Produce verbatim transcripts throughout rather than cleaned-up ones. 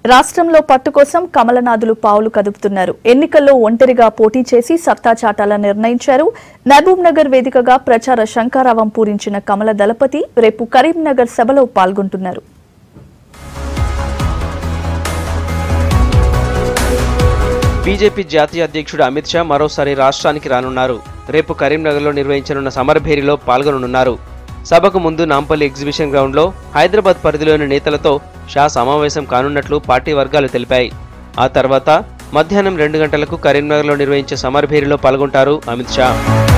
రాష్ట్రంలో పట్టు కోసం కమలనాథులు పావులు కదుపుతున్నారు. ఎన్నికల్లో ఒంటరిగా పోటీ చేసి సత్తా చాటాలని నిర్ణయించారు. మహబూబ్ నగర్ వేదికగా ప్రచార శంఖారావం పూరించిన కమల దళపతి రేపు కరీంనగర్ సభలో పాల్గొంటున్నారు. బీజేపీ జాతీయ అధ్యక్షుడు అమిత్ షా మరోసారి రాష్ట్రానికి రానున్నారు. రేపు కరీంనగర్లో నిర్వహించనున్న సమరభేరిలో పాల్గొననున్నారు. సభకు ముందు నాంపల్లి ఎగ్జిబిషన్ గ్రౌండ్లో హైదరాబాద్ పరిధిలోని నేతలతో షా సమావేశం కానున్నట్లు పార్టీ వర్గాలు తెలిపాయి. ఆ తర్వాత మధ్యాహ్నం రెండు గంటలకు కరీంనగర్లో నిర్వహించే సమరభేరిలో పాల్గొంటారు అమిత్ షా.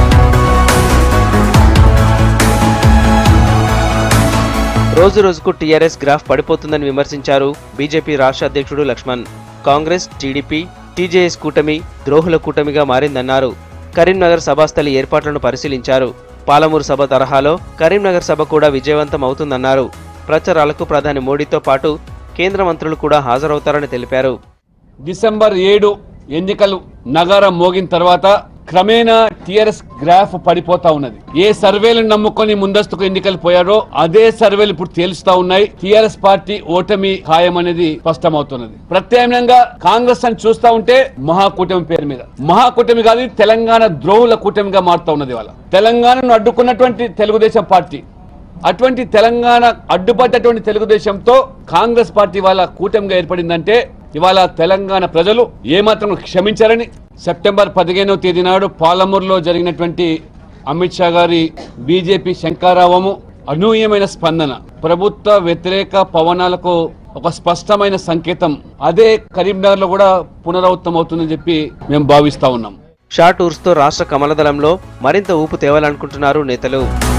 రోజు రోజుకు టీఆర్ఎస్ గ్రాఫ్ పడిపోతుందని విమర్శించారు బీజేపీ రాష్ట్ర అధ్యక్షుడు లక్ష్మణ్. కాంగ్రెస్, టీడీపీ, టీజేఎస్ కూటమి ద్రోహుల కూటమిగా మారిందన్నారు. కరీంనగర్ సభాస్థలి ఏర్పాట్లను పరిశీలించారు. పాలమూరు సభ తరహాలో కరీంనగర్ సభ కూడా విజయవంతం అవుతుందన్నారు. ప్రచారాలకు ప్రధాని మోడీతో పాటు కేంద్ర మంత్రులు కూడా హాజరవుతారని తెలిపారు. డిసెంబర్ ఏడు ఎన్నికలు నగరం మోగిన తర్వాత క్రమేణా టీఆర్ఎస్ గ్రాఫ్ పడిపోతా ఉన్నది. ఏ సర్వేలను నమ్ముకొని ముందస్తుకు ఎన్నికలు పోయారో అదే సర్వేలు ఇప్పుడు తేలుస్తా ఉన్నాయి. టీఆర్ఎస్ పార్టీ ఓటమి ఖాయం అనేది స్పష్టమవుతున్నది. ప్రత్యామ్నాయంగా కాంగ్రెస్ అని చూస్తా ఉంటే మహాకూటమి పేరు మీద మహాకూటమి కాదు, తెలంగాణ ద్రోహుల కూటమిగా మారుతా ఉన్నది. వాళ్ళ తెలంగాణను అడ్డుకున్నటువంటి తెలుగుదేశం పార్టీ, అటువంటి తెలంగాణ అడ్డుపడ్డటువంటి తెలుగుదేశంతో కాంగ్రెస్ పార్టీ వాళ్ళ కూటమిగా ఏర్పడిందంటే ఇవాళ తెలంగాణ ప్రజలు ఏమాత్రం క్షమించారని సెప్టెంబర్ పదిహేనవ తేదీ నాడు పాలమూరులో జరిగినటువంటి అమిత్ షా గారి బీజేపీ శంఖారావము అనూహ్యమైన స్పందన, ప్రభుత్వ వ్యతిరేక పవనాలకు ఒక స్పష్టమైన సంకేతం. అదే కరీంనగర్ లో కూడా పునరావృతం అవుతుందని చెప్పి మేము భావిస్తా ఉన్నాం. షా టూర్స్ తో రాష్ట్ర కమలదళంలో మరింత ఊపు తేవాలనుకుంటున్నారు నేతలు.